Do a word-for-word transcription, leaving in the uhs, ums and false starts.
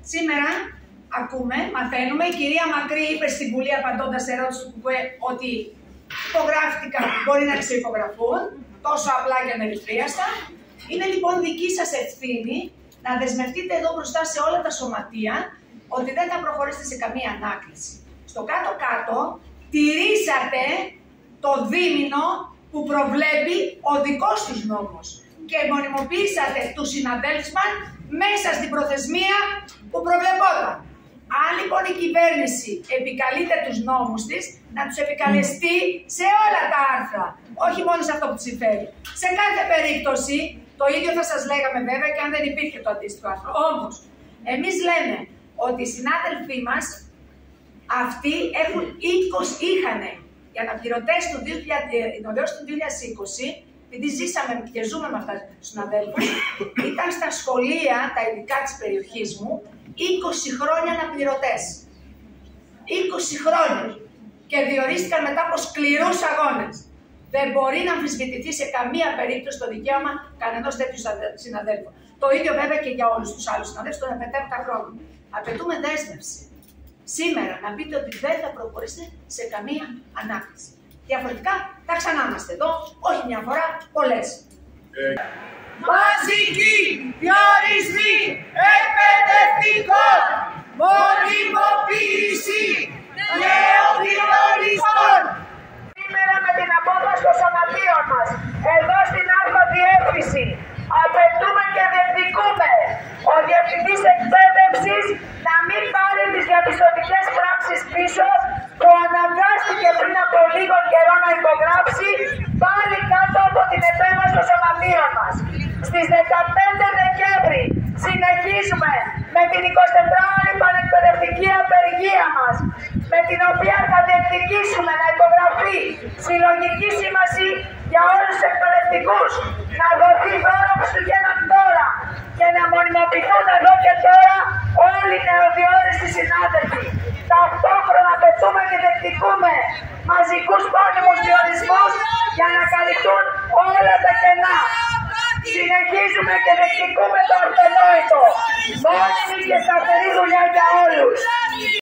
Σήμερα ακούμε, μαθαίνουμε, η κυρία Μακρύ είπε στην Βουλή απαντώντας σε ερώτηση του ΚΚΕ ότι υπογράφτηκαν, μπορεί να ξευπογραφούν, τόσο απλά και ανελευθρίαστα. Είναι λοιπόν δική σας ευθύνη να δεσμευτείτε εδώ μπροστά σε όλα τα σωματεία ότι δεν θα προχωρήσετε σε καμία ανάκληση. Στο κάτω-κάτω τηρήσατε το δίμηνο που προβλέπει ο δικός τους νόμος και μονιμοποίησατε τους συναδέλφους μας μέσα στην προθεσμία που προβλεπόταν. Αν λοιπόν η κυβέρνηση επικαλείται τους νόμους της, να τους επικαλεστεί σε όλα τα άρθρα, όχι μόνο σε αυτό που της συμφέρει. Σε κάθε περίπτωση, το ίδιο θα σας λέγαμε βέβαια και αν δεν υπήρχε το αντίστοιχο άρθρο. Όμως, εμείς λέμε ότι οι συνάδελφοί μας, αυτοί έχουν είκοσι, είχαν οι αναπληρωτές του δύο χιλιάδες είκοσι, επειδή ζήσαμε και ζούμε με αυτά τους συναδέλφους, ήταν στα σχολεία, τα ειδικά της περιοχής μου, είκοσι χρόνια αναπληρωτές. είκοσι χρόνια. Και διορίστηκαν μετά από σκληρούς αγώνες. Δεν μπορεί να αμφισβητηθεί σε καμία περίπτωση το δικαίωμα κανενός τέτοιου συναδέλφου. Το ίδιο βέβαια και για όλους τους άλλους συναδέλφους των επετέπτα χρόνων. Απαιτούμε δέσμευση. Σήμερα να πείτε ότι δεν θα προχωρήσετε σε καμία ανάκληση. Διαφορετικά θα ξανά είμαστε εδώ, όχι μια φορά, πολλές. Ε... Μαζική διορισμοί εκπαιδευτικών, μονιμοποίηση νέων διορισμών. Σήμερα με την απόφαση των σωματείων μας, εδώ στην Α Διεύθυνση, απαιτούμε και διεκδικούμε ο Διευθυντής Εκπαίδευσης να μην πάρει τις διαπιστωτικές πράξεις πίσω που αναγκάστηκε πριν από λίγο καιρό να υπογράψει πάλι κάτω από την επέμβαση των σωματείων μας. Στις δεκαπέντε Δεκέμβρη συνεχίζουμε με την εικοσιτετράωρη πανεκπαιδευτική απεργία μας, με την οποία θα διεκδικήσουμε να υπογραφεί συλλογική σύμβαση για όλους τους εκπαιδευτικούς, να δοθεί δώρο Χριστουγέννων τώρα και να μονιμοποιηθούν εδώ και τώρα όλοι οι νεοδιόριστοι συνάδελφοι. Ταυτόχρονα απαιτούμε και διεκδικούμε μαζικούς μόνιμους διορισμούς για να καλυφθούν όλα τα κενά. Συνεχίζουμε και διεκδικούμε το αυτονόητο. Μόνιμη και σταθερή δουλειά για όλους.